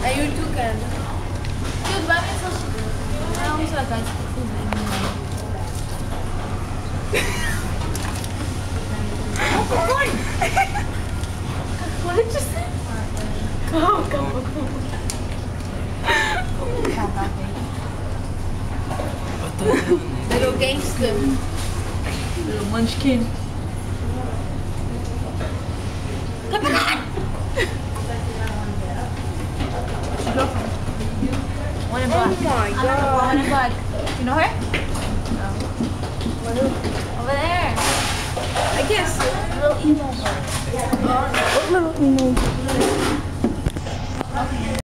Aí o Tucano. Tudo bem, mas vamos lá, guys. What did you say? Go. Little gangster. Little munchkin. One in black. Oh my god. One in black. You know her? No. Over there. I guess. Little emo. What little emo?